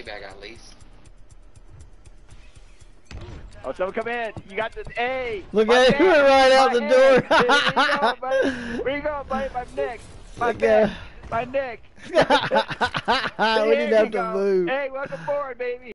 bag at least. Oh, someone come in. You got this. Hey. Look at him right out the door. Where you going, buddy? My neck. My Look at neck. My neck. We didn't have to move. Hey, welcome forward, baby.